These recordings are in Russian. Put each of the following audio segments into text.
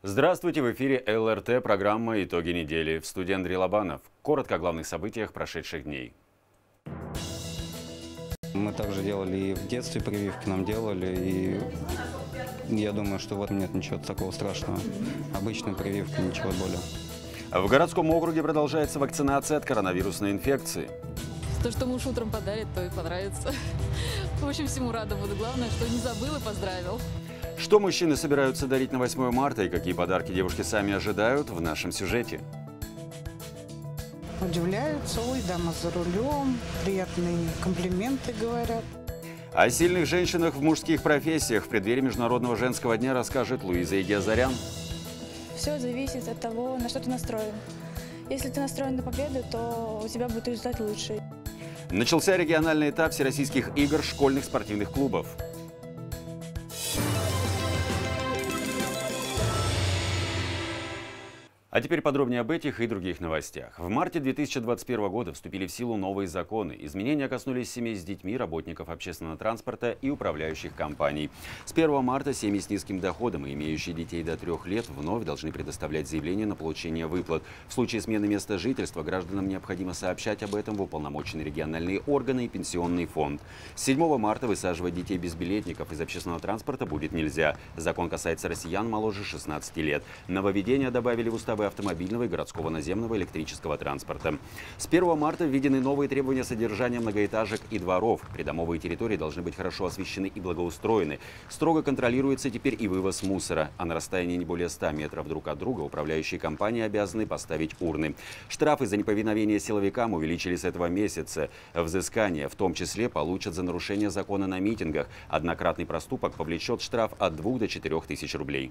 Здравствуйте, в эфире ЛРТ, программа «Итоги недели». В студии Андрей Лобанов. Коротко о главных событиях прошедших дней. Мы также делали и в детстве прививки, нам делали, и я думаю, что вот нет ничего такого страшного. Обычная прививка, ничего более. В городском округе продолжается вакцинация от коронавирусной инфекции. То, что муж утром подарит, то и понравится. В общем, всему рада буду. Главное, что не забыл и поздравил. Что мужчины собираются дарить на 8 марта и какие подарки девушки сами ожидают, в нашем сюжете. Удивляются, ой, дама за рулем, приятные комплименты говорят. О сильных женщинах в мужских профессиях в преддверии Международного женского дня расскажет Луиза Егиазарян. Все зависит от того, на что ты настроен. Если ты настроен на победу, то у тебя будет результат лучший. Начался региональный этап всероссийских игр школьных спортивных клубов. А теперь подробнее об этих и других новостях. В марте 2021 года вступили в силу новые законы. Изменения коснулись семей с детьми, работников общественного транспорта и управляющих компаний. С 1 марта семьи с низким доходом и имеющие детей до 3 лет вновь должны предоставлять заявление на получение выплат. В случае смены места жительства гражданам необходимо сообщать об этом в уполномоченные региональные органы и пенсионный фонд. С 7 марта высаживать детей безбилетников из общественного транспорта будет нельзя. Закон касается россиян моложе 16 лет. Нововведения добавили в уставы автомобильного и городского наземного электрического транспорта. С 1 марта введены новые требования содержания многоэтажек и дворов. Придомовые территории должны быть хорошо освещены и благоустроены. Строго контролируется теперь и вывоз мусора. А на расстоянии не более 100 метров друг от друга управляющие компании обязаны поставить урны. Штрафы за неповиновение силовикам увеличили с этого месяца. Взыскание в том числе получат за нарушение закона на митингах. Однократный проступок повлечет штраф от 2 до 4 тысяч рублей.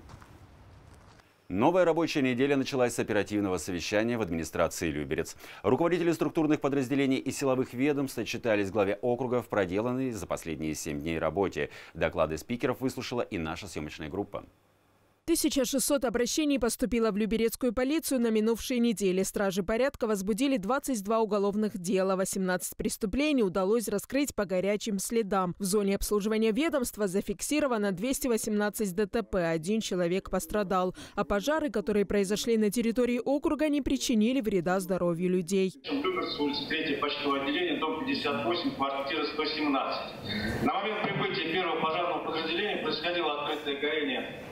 Новая рабочая неделя началась с оперативного совещания в администрации Люберец. Руководители структурных подразделений и силовых ведомств отчитались главе округа в проделанной за последние 7 дней работе. Доклады спикеров выслушала и наша съемочная группа. 1600 обращений поступило в Люберецкую полицию на минувшей неделе. Стражи порядка возбудили 22 уголовных дела. 18 преступлений удалось раскрыть по горячим следам. В зоне обслуживания ведомства зафиксировано 218 ДТП. 1 человек пострадал. А пожары, которые произошли на территории округа, не причинили вреда здоровью людей. Люберц, улица 3, почтовое отделение, дом 58, квартира 117. На момент прибытия первого пожарного подразделения происходило открытое горение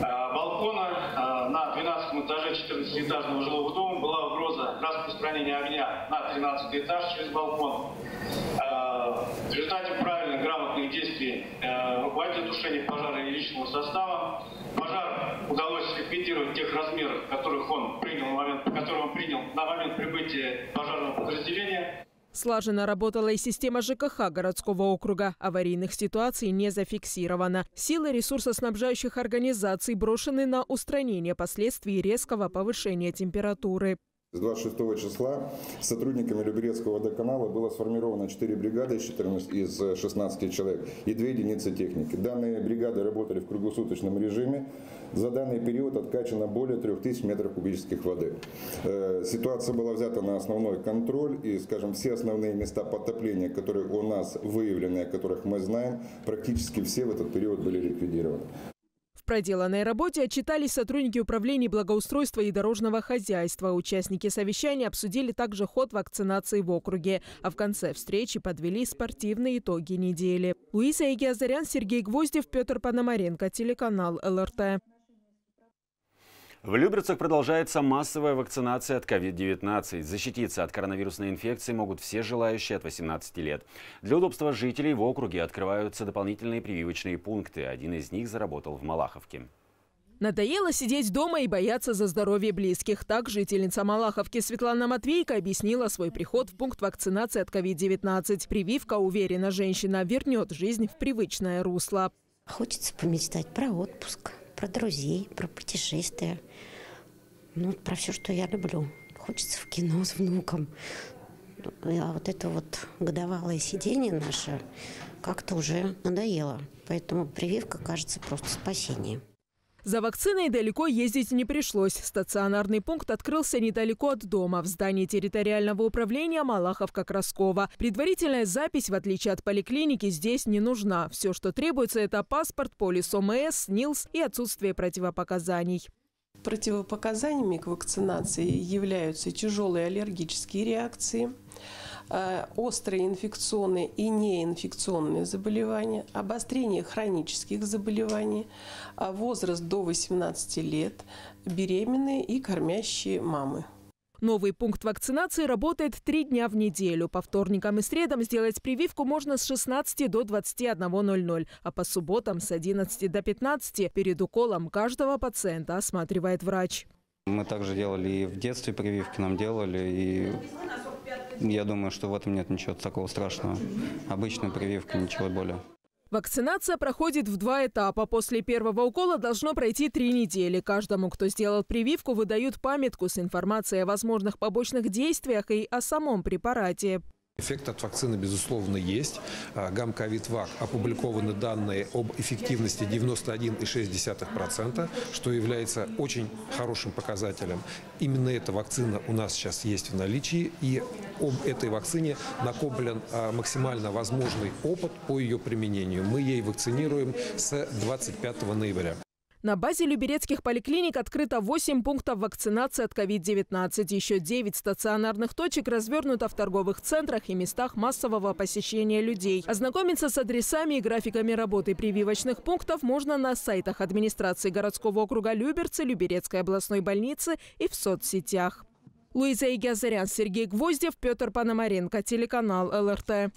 балкона. На 12 этаже 14-этажного жилого дома была угроза распространения огня на 13 этаж через балкон. В результате правильных, грамотных действий руководителя тушения пожара и личного состава пожар удалось ликвидировать в тех размерах, которых он принял на момент прибытия пожарного подразделения. Слаженно работала и система ЖКХ городского округа. Аварийных ситуаций не зафиксировано. Силы ресурсоснабжающих организаций брошены на устранение последствий резкого повышения температуры. С 26 числа сотрудниками Люберецкого водоканала было сформировано 4 бригады из 16 человек и 2 единицы техники. Данные бригады работали в круглосуточном режиме. За данный период откачано более 3000 метров кубических воды. Ситуация была взята на основной контроль, и, скажем, все основные места подтопления, которые у нас выявлены, о которых мы знаем, практически все в этот период были ликвидированы. В проделанной работе отчитались сотрудники управления благоустройства и дорожного хозяйства. Участники совещания обсудили также ход вакцинации в округе. А в конце встречи подвели спортивные итоги недели. Луиза Егиазарян, Сергей Гвоздев, Петр Пономаренко, телеканал ЛРТ. В Люберцах продолжается массовая вакцинация от COVID-19. Защититься от коронавирусной инфекции могут все желающие от 18 лет. Для удобства жителей в округе открываются дополнительные прививочные пункты. Один из них заработал в Малаховке. Надоело сидеть дома и бояться за здоровье близких. Так жительница Малаховки Светлана Матвейко объяснила свой приход в пункт вакцинации от COVID-19. Прививка, уверена женщина, вернет жизнь в привычное русло. Хочется помечтать про отпуск, про друзей, про путешествия. Про все, что я люблю. Хочется в кино с внуком. А вот это вот годовалое сидение наше как-то уже надоело. Поэтому прививка кажется просто спасением. За вакциной далеко ездить не пришлось. Стационарный пункт открылся недалеко от дома, в здании территориального управления Малаховка-Краскова. Предварительная запись, в отличие от поликлиники, здесь не нужна. Все, что требуется, это паспорт, полис ОМС, СНИЛС и отсутствие противопоказаний. Противопоказаниями к вакцинации являются тяжелые аллергические реакции, острые инфекционные и неинфекционные заболевания, обострение хронических заболеваний, возраст до 18 лет, беременные и кормящие мамы. Новый пункт вакцинации работает 3 дня в неделю. По вторникам и средам сделать прививку можно с 16 до 21:00, а по субботам с 11 до 15. Перед уколом каждого пациента осматривает врач. Мы также делали и в детстве прививки, нам делали, и я думаю, что в этом нет ничего такого страшного. Обычная прививка, ничего более. Вакцинация проходит в 2 этапа. После первого укола должно пройти 3 недели. Каждому, кто сделал прививку, выдают памятку с информацией о возможных побочных действиях и о самом препарате. Эффект от вакцины, безусловно, есть. Гамковид-Вак опубликованы данные об эффективности 91,6%, что является очень хорошим показателем. Именно эта вакцина у нас сейчас есть в наличии, и об этой вакцине накоплен максимально возможный опыт по ее применению. Мы ей вакцинируем с 25 ноября. На базе люберецких поликлиник открыто 8 пунктов вакцинации от COVID-19. Еще 9 стационарных точек развернуто в торговых центрах и местах массового посещения людей. Ознакомиться с адресами и графиками работы прививочных пунктов можно на сайтах администрации городского округа Люберцы, Люберецкой областной больницы и в соцсетях. Луиза Игязарян, Сергей Гвоздев, Петр Пономаренко, телеканал ЛРТ.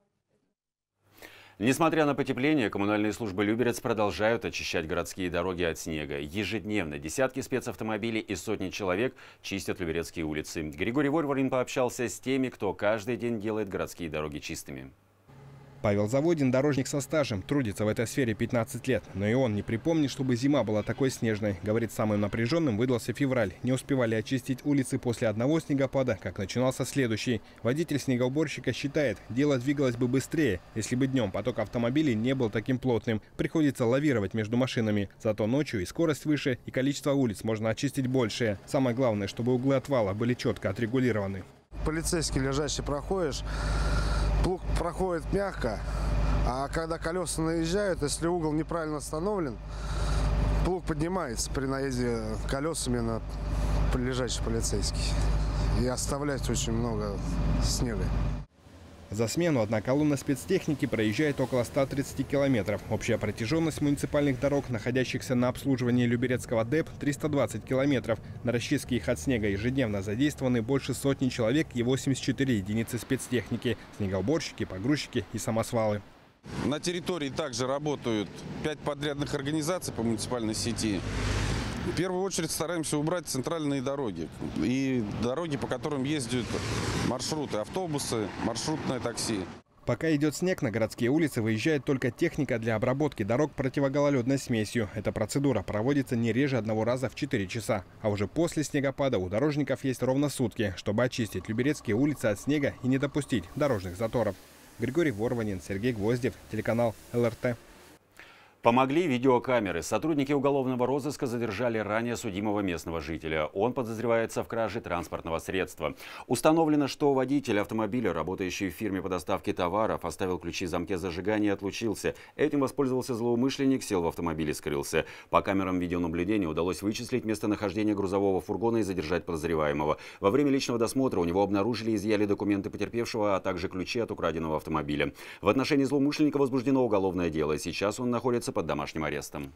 Несмотря на потепление, коммунальные службы Люберец продолжают очищать городские дороги от снега. Ежедневно десятки спецавтомобилей и сотни человек чистят люберецкие улицы. Григорий Ворварин пообщался с теми, кто каждый день делает городские дороги чистыми. Павел Заводин – дорожник со стажем, трудится в этой сфере 15 лет. Но и он не припомнит, чтобы зима была такой снежной. Говорит, самым напряженным выдался февраль. Не успевали очистить улицы после одного снегопада, как начинался следующий. Водитель снегоуборщика считает, дело двигалось бы быстрее, если бы днем поток автомобилей не был таким плотным. Приходится лавировать между машинами. Зато ночью и скорость выше, и количество улиц можно очистить большее. Самое главное, чтобы углы отвала были четко отрегулированы. Полицейский лежащий проходишь. Плуг проходит мягко, а когда колеса наезжают, если угол неправильно установлен, плуг поднимается при наезде колесами на лежащий полицейский. И оставляет очень много снега. За смену одна колонна спецтехники проезжает около 130 километров. Общая протяженность муниципальных дорог, находящихся на обслуживании Люберецкого ДЭП, 320 километров. На расчистке их от снега ежедневно задействованы больше сотни человек и 84 единицы спецтехники – снегоуборщики, погрузчики и самосвалы. На территории также работают 5 подрядных организаций по муниципальной сети. В первую очередь стараемся убрать центральные дороги и дороги, по которым ездят маршруты, автобусы, маршрутное такси. Пока идет снег, на городские улицы выезжает только техника для обработки дорог противогололедной смесью. Эта процедура проводится не реже одного раза в 4 часа. А уже после снегопада у дорожников есть ровно сутки, чтобы очистить люберецкие улицы от снега и не допустить дорожных заторов. Григорий Ворванин, Сергей Гвоздев, телеканал ЛРТ. Помогли видеокамеры. Сотрудники уголовного розыска задержали ранее судимого местного жителя. Он подозревается в краже транспортного средства. Установлено, что водитель автомобиля, работающий в фирме по доставке товаров, оставил ключи в замке зажигания и отлучился. Этим воспользовался злоумышленник, сел в автомобиль и скрылся. По камерам видеонаблюдения удалось вычислить местонахождение грузового фургона и задержать подозреваемого. Во время личного досмотра у него обнаружили и изъяли документы потерпевшего, а также ключи от украденного автомобиля. В отношении злоумышленника возбуждено уголовное дело. Сейчас он находится под домашним арестом.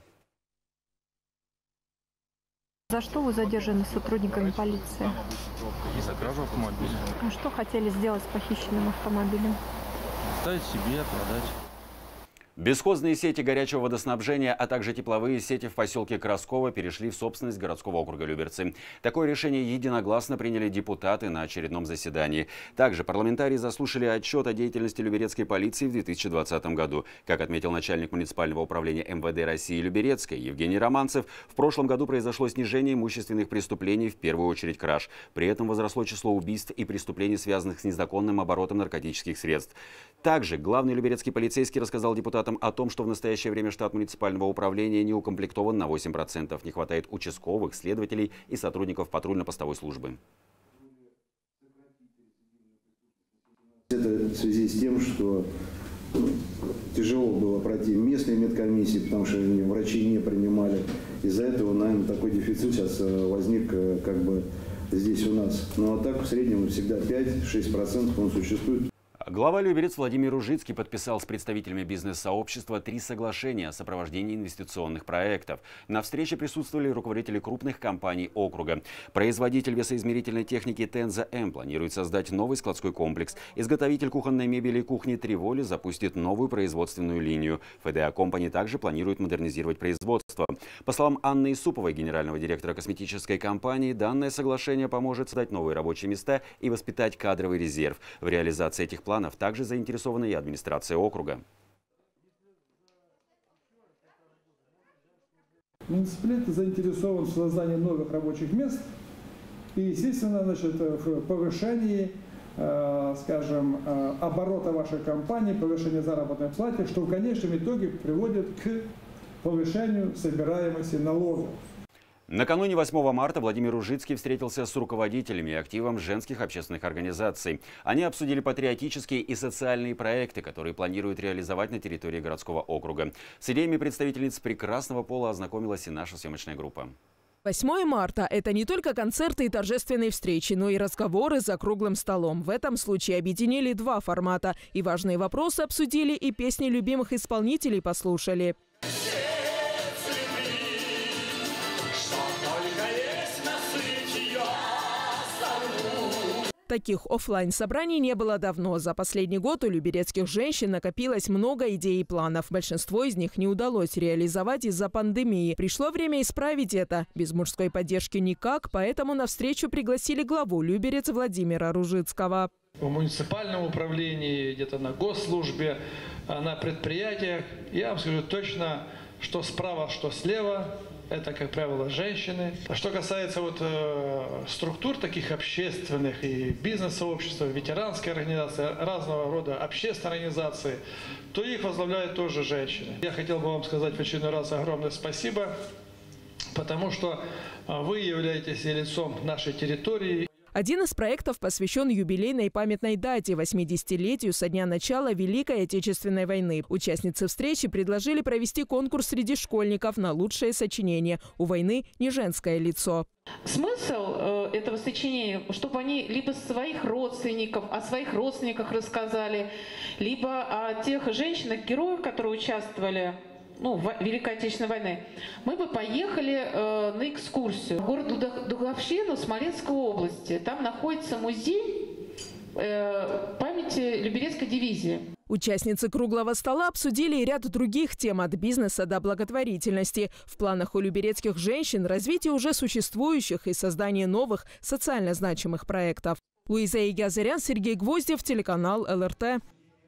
За что вы задержаны сотрудниками полиции? За кражу автомобиля. А что хотели сделать с похищенным автомобилем? Оставить себе, продать. Бесхозные сети горячего водоснабжения, а также тепловые сети в поселке Красково перешли в собственность городского округа Люберцы. Такое решение единогласно приняли депутаты на очередном заседании. Также парламентарии заслушали отчет о деятельности люберецкой полиции в 2020 году. Как отметил начальник муниципального управления МВД России Люберецкой Евгений Романцев, в прошлом году произошло снижение имущественных преступлений, в первую очередь краж. При этом возросло число убийств и преступлений, связанных с незаконным оборотом наркотических средств. Также главный люберецкий полицейский рассказал депутатам о том, что в настоящее время штат муниципального управления не укомплектован на 8%. Не хватает участковых, следователей и сотрудников патрульно-постовой службы. Это в связи с тем, что тяжело было пройти местные медкомиссии, потому что врачи не принимали. из-за этого, наверное, такой дефицит сейчас возник как бы здесь у нас. Ну а так в среднем всегда 5-6% он существует. Глава Люберец Владимир Ружицкий подписал с представителями бизнес-сообщества 3 соглашения о сопровождении инвестиционных проектов. На встрече присутствовали руководители крупных компаний округа. Производитель весоизмерительной техники Tenza M планирует создать новый складской комплекс. Изготовитель кухонной мебели и кухни Триволи запустит новую производственную линию. ФДА Компани также планирует модернизировать производство. По словам Анны Исуповой, генерального директора косметической компании, данное соглашение поможет создать новые рабочие места и воспитать кадровый резерв. В реализации этих планов также заинтересована и администрация округа. Муниципалитет заинтересован в создании новых рабочих мест и, естественно, в повышении, скажем, оборота вашей компании, повышении заработной платы, что в конечном итоге приводит к повышению собираемости налогов. Накануне 8 марта Владимир Ружицкий встретился с руководителями и активом женских общественных организаций. Они обсудили патриотические и социальные проекты, которые планируют реализовать на территории городского округа. С идеями представительниц прекрасного пола ознакомилась и наша съемочная группа. 8 марта – это не только концерты и торжественные встречи, но и разговоры за круглым столом. В этом случае объединили 2 формата. И важные вопросы обсудили, и песни любимых исполнителей послушали. Таких офлайн-собраний не было давно. За последний год у люберецких женщин накопилось много идей и планов. Большинство из них не удалось реализовать из-за пандемии. Пришло время исправить это. Без мужской поддержки никак, поэтому на встречу пригласили главу Люберец Владимира Ружицкого. В муниципальном управлении, где-то на госслужбе, на предприятиях. Я вам скажу точно, что справа, что слева. Это, как правило, женщины. Что касается структур таких общественных и бизнес-сообщества, ветеранской организации, разного рода общественные организации, то их возглавляют тоже женщины. Я хотел бы вам сказать в очередной раз огромное спасибо, потому что вы являетесь лицом нашей территории. Один из проектов посвящен юбилейной памятной дате – 80-летию со дня начала Великой Отечественной войны. Участницы встречи предложили провести конкурс среди школьников на лучшее сочинение. У войны не женское лицо. Смысл этого сочинения, чтобы они либо своих родственников, о своих родственниках рассказали, либо о тех женщинах-героях, которые участвовали в Великой Отечественной войны, мы бы поехали на экскурсию в город Духовщину Смоленской области. Там находится музей памяти Люберецкой дивизии. Участницы круглого стола обсудили и ряд других тем от бизнеса до благотворительности. В планах у люберецких женщин развитие уже существующих и создание новых социально значимых проектов. Луиза Игазарян, Сергей Гвоздев, телеканал ЛРТ.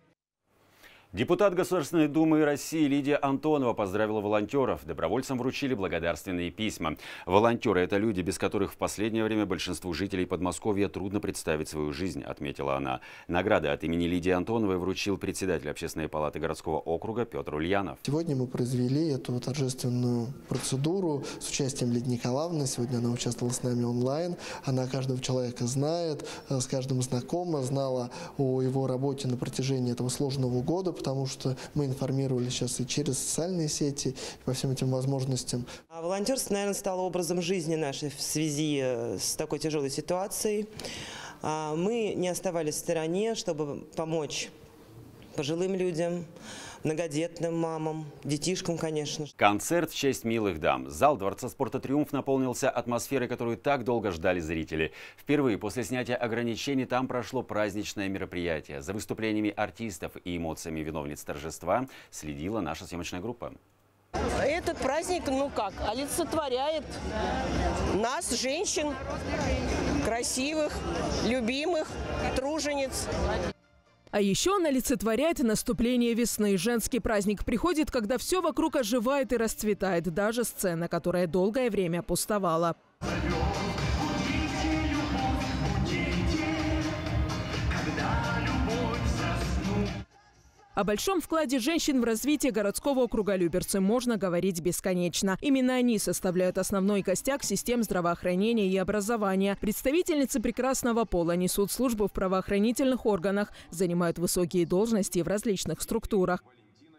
Депутат Государственной Думы России Лидия Антонова поздравила волонтеров. Добровольцам вручили благодарственные письма. Волонтеры – это люди, без которых в последнее время большинству жителей Подмосковья трудно представить свою жизнь, отметила она. Награды от имени Лидии Антоновой вручил председатель Общественной палаты городского округа Петр Ульянов. Сегодня мы произвели эту торжественную процедуру с участием Лидии Николаевны. Сегодня она участвовала с нами онлайн. Она каждого человека знает, с каждым знакома, знала о его работе на протяжении этого сложного года, потому что мы информировали сейчас и через социальные сети, и по всем этим возможностям. Волонтерство, наверное, стало образом жизни нашей в связи с такой тяжелой ситуацией. Мы не оставались в стороне, чтобы помочь пожилым людям, многодетным мамам, детишкам, конечно. Концерт в честь милых дам. Зал Дворца спорта «Триумф» наполнился атмосферой, которую так долго ждали зрители. Впервые после снятия ограничений там прошло праздничное мероприятие. За выступлениями артистов и эмоциями виновниц торжества следила наша съемочная группа. Этот праздник, олицетворяет нас, женщин, красивых, любимых, тружениц. А еще он олицетворяет наступление весны. Женский праздник приходит, когда все вокруг оживает и расцветает. Даже сцена, которая долгое время пустовала. О большом вкладе женщин в развитие городского округа Люберцы можно говорить бесконечно. Именно они составляют основной костяк систем здравоохранения и образования. Представительницы прекрасного пола несут службу в правоохранительных органах, занимают высокие должности в различных структурах.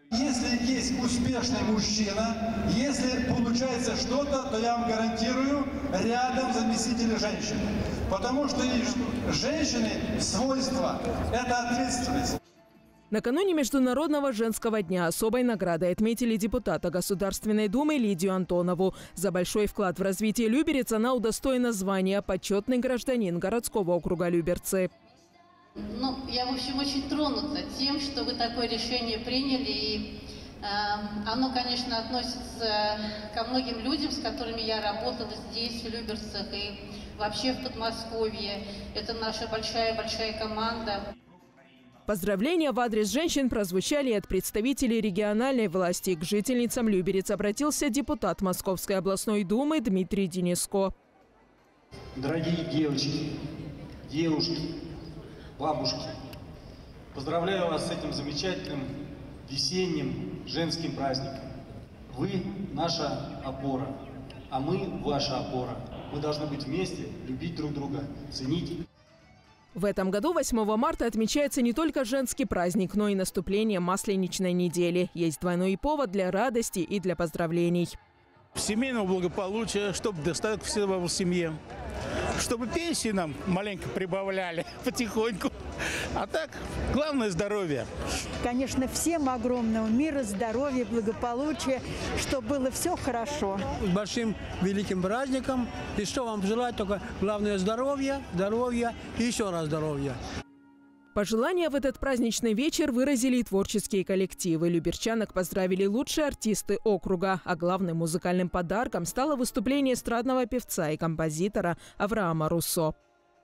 Если есть успешный мужчина, если получается что-то, то я вам гарантирую, рядом заместители женщины. Потому что женщины свойства – это ответственность. Накануне Международного женского дня особой наградой отметили депутата Государственной Думы Лидию Антонову. За большой вклад в развитие Люберец она удостоена звания «Почетный гражданин городского округа Люберцы». Ну, я, в общем, очень тронута тем, что вы такое решение приняли. И оно, конечно, относится ко многим людям, с которыми я работала здесь, в Люберцах и вообще в Подмосковье. Это наша большая-большая команда. Поздравления в адрес женщин прозвучали от представителей региональной власти. К жительницам Люберец обратился депутат Московской областной думы Дмитрий Дениско. Дорогие девочки, девушки, бабушки, поздравляю вас с этим замечательным весенним женским праздником. Вы наша опора, а мы ваша опора. Мы должны быть вместе, любить друг друга, ценить. В этом году 8 марта отмечается не только женский праздник, но и наступление Масленичной недели. Есть двойной повод для радости и для поздравлений. Семейного благополучия, чтобы достаток всего в семье, чтобы пенсии нам маленько прибавляли потихоньку. А так, главное здоровье. Конечно, всем огромного мира, здоровья, благополучия, чтобы было все хорошо. С большим великим праздником. И что вам желать, только главное здоровья, здоровья и еще раз здоровья. Пожелания в этот праздничный вечер выразили и творческие коллективы. Люберчанок поздравили лучшие артисты округа. А главным музыкальным подарком стало выступление эстрадного певца и композитора Авраама Руссо.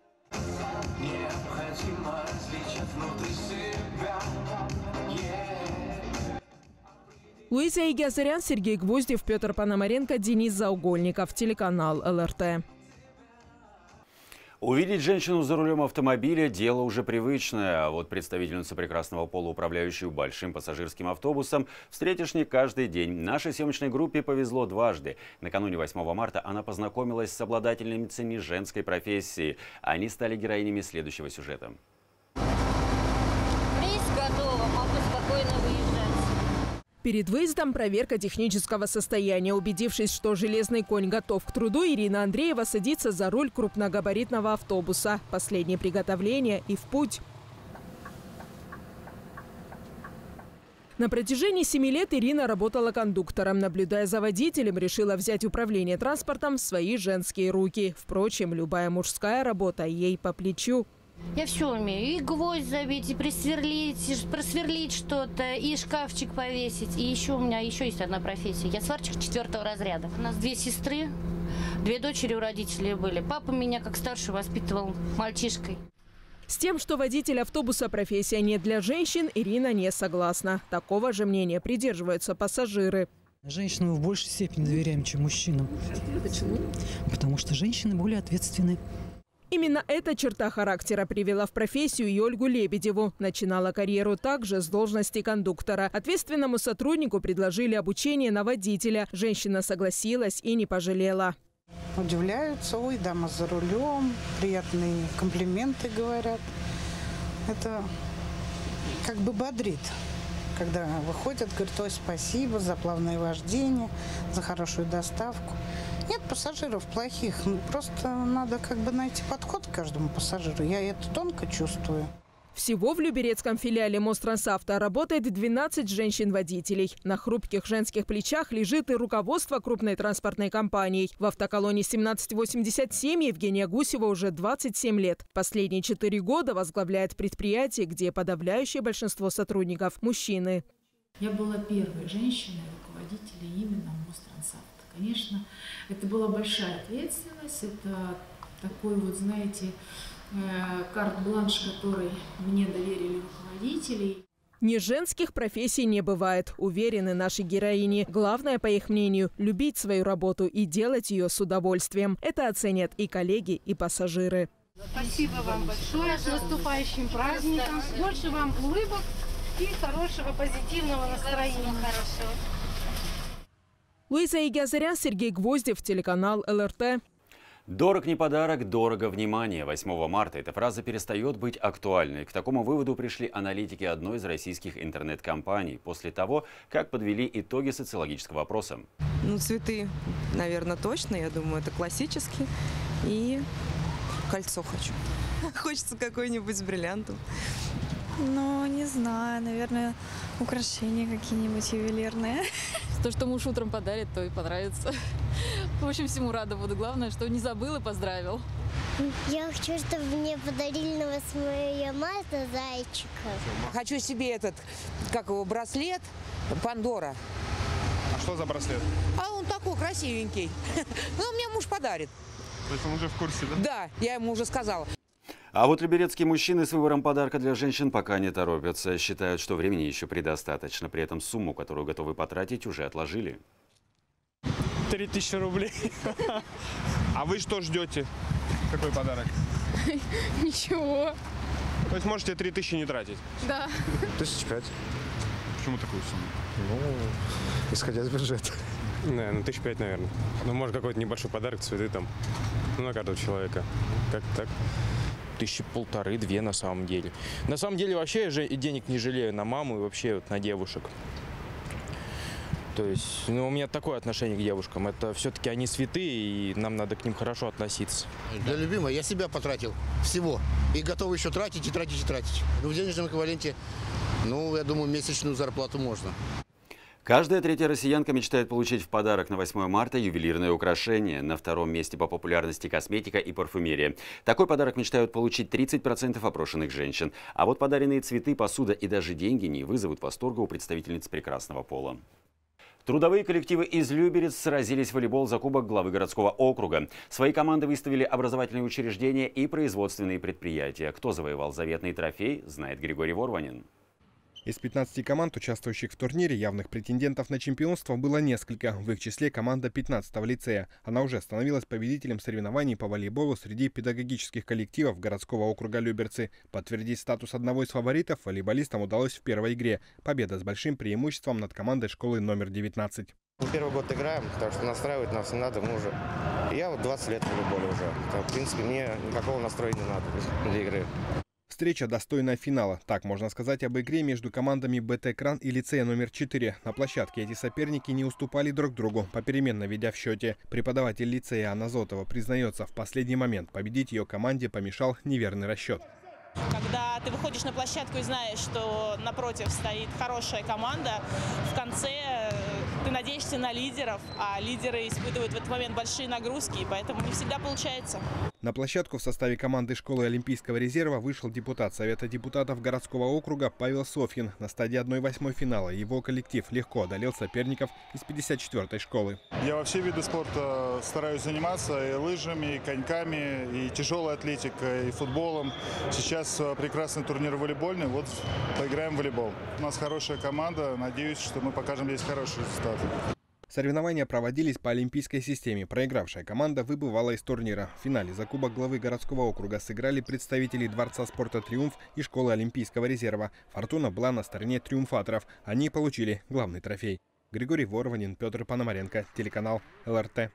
Луиза Игиазарян, Сергей Гвоздев, Петр Пономаренко, Денис Заугольников. Телеканал ЛРТ. Увидеть женщину за рулем автомобиля – дело уже привычное. А вот представительницу прекрасного пола, управляющую большим пассажирским автобусом, встретишь не каждый день. Нашей съемочной группе повезло дважды. Накануне 8 марта она познакомилась с обладательницами женской профессии. Они стали героинями следующего сюжета. Рейс готова, могу спокойно выезжать. Перед выездом проверка технического состояния. Убедившись, что железный конь готов к труду, Ирина Андреева садится за руль крупногабаритного автобуса. Последние приготовления и в путь. На протяжении 7 лет Ирина работала кондуктором. Наблюдая за водителем, решила взять управление транспортом в свои женские руки. Впрочем, любая мужская работа ей по плечу. Я все умею. И гвоздь забить, и просверлить что-то, и шкафчик повесить. И еще у меня есть одна профессия. Я сварщик 4-го разряда. У нас 2 сестры, 2 дочери у родителей были. Папа меня как старший воспитывал мальчишкой. С тем, что водитель автобуса профессия не для женщин, Ирина не согласна. Такого же мнения придерживаются пассажиры. Женщинам в большей степени доверяем, чем мужчинам. Почему? Потому что женщины более ответственны. Именно эта черта характера привела в профессию и Ольгу Лебедеву. Начинала карьеру также с должности кондуктора. Ответственному сотруднику предложили обучение на водителя. Женщина согласилась и не пожалела. Удивляются, ой, дама за рулем, приятные комплименты говорят. Это как бы бодрит, когда выходят, говорят, ой, спасибо за плавное вождение, за хорошую доставку. Нет пассажиров плохих, просто надо как бы найти подход к каждому пассажиру. Я это тонко чувствую. Всего в люберецком филиале Мострансавто работает 12 женщин-водителей. На хрупких женских плечах лежит и руководство крупной транспортной компании. В автоколонии 1787 Евгения Гусева уже 27 лет. Последние 4 года возглавляет предприятие, где подавляющее большинство сотрудников – мужчины. Я была первой женщиной-руководителем именно Мострансавто. Конечно, это была большая ответственность, это такой вот, знаете, карт-бланш, который мне доверили руководители. Ни женских профессий не бывает, уверены наши героини. Главное, по их мнению, любить свою работу и делать ее с удовольствием. Это оценят и коллеги, и пассажиры. Спасибо вам большое, с наступающим праздником. Больше вам улыбок и хорошего позитивного настроения. Луиза Игиазарян, Сергей Гвоздев, телеканал ЛРТ. Дорог не подарок, дорого внимание. 8 марта эта фраза перестает быть актуальной. К такому выводу пришли аналитики одной из российских интернет-компаний после того, как подвели итоги социологического опроса. Ну, цветы, наверное, точно. Я думаю, это классический. И кольцо хочу. Хочется какое-нибудь с бриллиантом. Ну, не знаю, наверное, украшения какие-нибудь ювелирные. То, что муж утром подарит, то и понравится. В общем, всему рада буду. Главное, что не забыл и поздравил. Я хочу, чтобы мне подарили на 8 марта зайчика. Хочу себе этот, как его, браслет Пандора. А что за браслет? А он такой красивенький. Ну, мне муж подарит. То есть он уже в курсе, да? Да, я ему уже сказала. А вот люберецкие мужчины с выбором подарка для женщин пока не торопятся. Считают, что времени еще предостаточно. При этом сумму, которую готовы потратить, уже отложили. 3000 рублей. А вы что ждете? Какой подарок? Ничего. То есть можете 3000 не тратить? Да. 1005. Почему такую сумму? Ну, исходя из бюджета. Не, ну 1005, наверное. Ну, может, какой-то небольшой подарок, цветы там. Ну, на каждого человека. Как так? 1500-2 на самом деле. На самом деле вообще я денег не жалею на маму и вообще вот на девушек. То есть, ну, у меня такое отношение к девушкам. Это все-таки они святые, и нам надо к ним хорошо относиться. Для любимой я себя потратил всего. И готов еще тратить, и тратить, и тратить. Ну, в денежном эквиваленте, ну, я думаю, месячную зарплату можно. Каждая третья россиянка мечтает получить в подарок на 8 марта ювелирное украшение. На втором месте по популярности косметика и парфюмерия. Такой подарок мечтают получить 30% опрошенных женщин. А вот подаренные цветы, посуда и даже деньги не вызовут восторга у представительниц прекрасного пола. Трудовые коллективы из Люберец сразились в волейбол за кубок главы городского округа. Свои команды выставили образовательные учреждения и производственные предприятия. Кто завоевал заветный трофей, знает Григорий Ворванин. Из 15 команд, участвующих в турнире, явных претендентов на чемпионство было несколько. В их числе команда 15-го лицея. Она уже становилась победителем соревнований по волейболу среди педагогических коллективов городского округа Люберцы. Подтвердить статус одного из фаворитов волейболистам удалось в первой игре. Победа с большим преимуществом над командой школы номер 19. Первый год играем, так что настраивать нас не надо. Мы уже... Я вот 20 лет в волейболе уже. В принципе, мне никакого настроя не надо для игры. Встреча достойная финала. Так можно сказать об игре между командами БТ Кран и лицея номер 4. На площадке эти соперники не уступали друг другу, попеременно ведя в счете. Преподаватель лицея Анна Зотова признается, в последний момент победить ее команде помешал неверный расчет. Когда ты выходишь на площадку и знаешь, что напротив стоит хорошая команда, в конце ты надеешься на лидеров, а лидеры испытывают в этот момент большие нагрузки, и поэтому не всегда получается. На площадку в составе команды школы Олимпийского резерва вышел депутат Совета депутатов городского округа Павел Софьин. На стадии 1/8 финала его коллектив легко одолел соперников из 54-й школы. Я во все виды спорта стараюсь заниматься и лыжами, и коньками, и тяжелой атлетикой, и футболом. Сейчас прекрасный турнир волейбольный, вот поиграем в волейбол. У нас хорошая команда, надеюсь, что мы покажем здесь хорошие результаты. Соревнования проводились по олимпийской системе. Проигравшая команда выбывала из турнира. В финале за кубок главы городского округа сыграли представители Дворца спорта «Триумф» и школы Олимпийского резерва. Фортуна была на стороне триумфаторов. Они получили главный трофей. Григорий Ворванин, Петр Пономаренко, телеканал ЛРТ.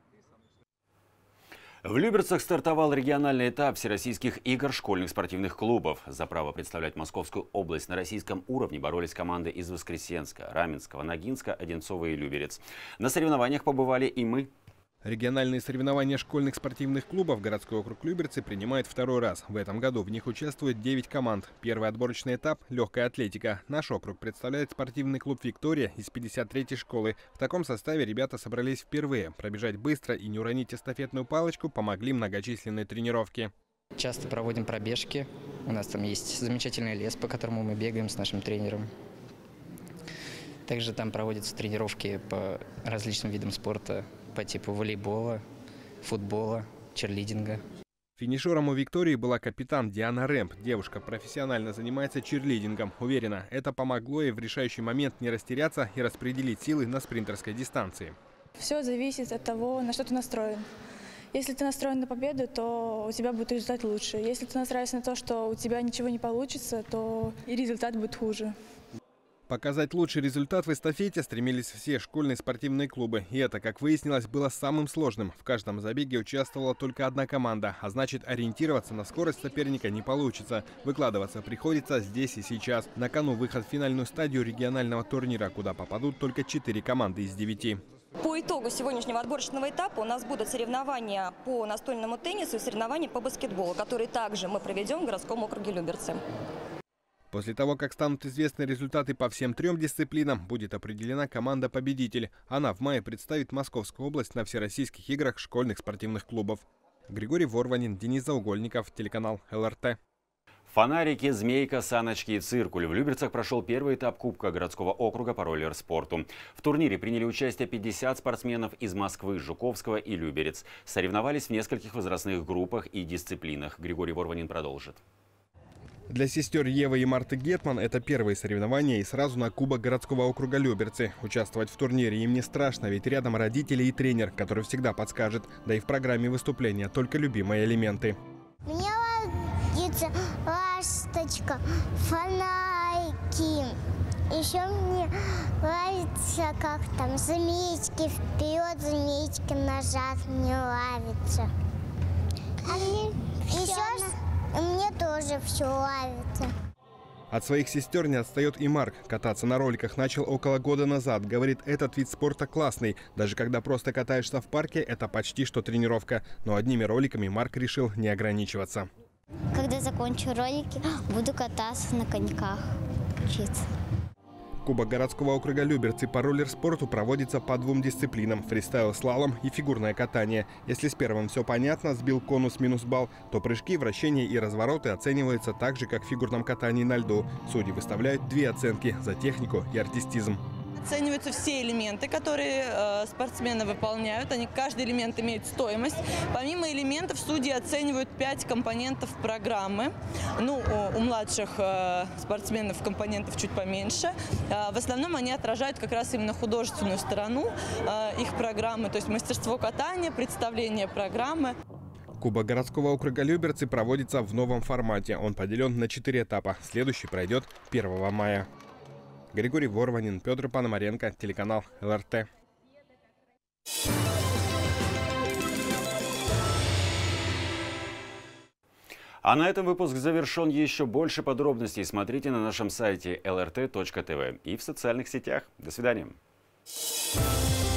В Люберцах стартовал региональный этап всероссийских игр школьных спортивных клубов. За право представлять Московскую область на российском уровне боролись команды из Воскресенска, Раменского, Ногинска, Одинцова и Люберец. На соревнованиях побывали и мы. Региональные соревнования школьных спортивных клубов городской округ Люберцы принимает второй раз. В этом году в них участвует 9 команд. Первый отборочный этап – легкая атлетика. Наш округ представляет спортивный клуб «Виктория» из 53-й школы. В таком составе ребята собрались впервые. Пробежать быстро и не уронить эстафетную палочку помогли многочисленные тренировки. Часто проводим пробежки. У нас там есть замечательный лес, по которому мы бегаем с нашим тренером. Также там проводятся тренировки по различным видам спорта, по типу волейбола, футбола, черлидинга. Финишером у Виктории была капитан Диана Рэмп. Девушка профессионально занимается черлидингом. Уверена, это помогло ей в решающий момент не растеряться и распределить силы на спринтерской дистанции. Все зависит от того, на что ты настроен. Если ты настроен на победу, то у тебя будет результат лучше. Если ты настраиваешься на то, что у тебя ничего не получится, то и результат будет хуже. Показать лучший результат в эстафете стремились все школьные спортивные клубы. И это, как выяснилось, было самым сложным. В каждом забеге участвовала только одна команда, а значит, ориентироваться на скорость соперника не получится. Выкладываться приходится здесь и сейчас. На кону выход в финальную стадию регионального турнира, куда попадут только 4 команды из 9. По итогу сегодняшнего отборочного этапа у нас будут соревнования по настольному теннису и соревнования по баскетболу, которые также мы проведем в городском округе Люберцы. После того, как станут известны результаты по всем 3 дисциплинам, будет определена команда-победитель. Она в мае представит Московскую область на Всероссийских играх школьных спортивных клубов. Григорий Ворванин, Денис Заугольников, телеканал ЛРТ. Фонарики, змейка, саночки и циркуль. В Люберцах прошел первый этап Кубка городского округа по роллер-спорту. В турнире приняли участие 50 спортсменов из Москвы, Жуковского и Люберец. Соревновались в нескольких возрастных группах и дисциплинах. Григорий Ворванин продолжит. Для сестер Евы и Марты Гетман это первые соревнования и сразу на Кубок городского округа Люберцы. Участвовать в турнире им не страшно, ведь рядом родители и тренер, который всегда подскажет. Да и в программе выступления только любимые элементы. Мне нравится ласточка, фонарики. Еще мне нравится, как там змеечки вперед, змеечки назад. Мне нравится. А мне мне тоже все нравится. От своих сестер не отстает и Марк. Кататься на роликах начал около года назад. Говорит, этот вид спорта классный. Даже когда просто катаешься в парке, это почти что тренировка. Но одними роликами Марк решил не ограничиваться. Когда закончу ролики, буду кататься на коньках, учиться. Кубок городского округа Люберцы по роллер-спорту проводится по 2 дисциплинам – фристайл-слалом и фигурное катание. Если с первым все понятно, сбил конус минус балл, то прыжки, вращения и развороты оцениваются так же, как в фигурном катании на льду. Судьи выставляют 2 оценки – за технику и артистизм. Оцениваются все элементы, которые спортсмены выполняют. Каждый элемент имеет стоимость. Помимо элементов судьи оценивают 5 компонентов программы. У младших спортсменов компонентов чуть поменьше. В основном они отражают как раз именно художественную сторону их программы, то есть мастерство катания, представление программы. Кубок городского округа Люберцы проводится в новом формате. Он поделен на 4 этапа. Следующий пройдет 1 мая. Григорий Ворванин, Петр Пономаренко, телеканал ЛРТ. А на этом выпуск завершен. Еще больше подробностей смотрите на нашем сайте lrt.tv и в социальных сетях. До свидания.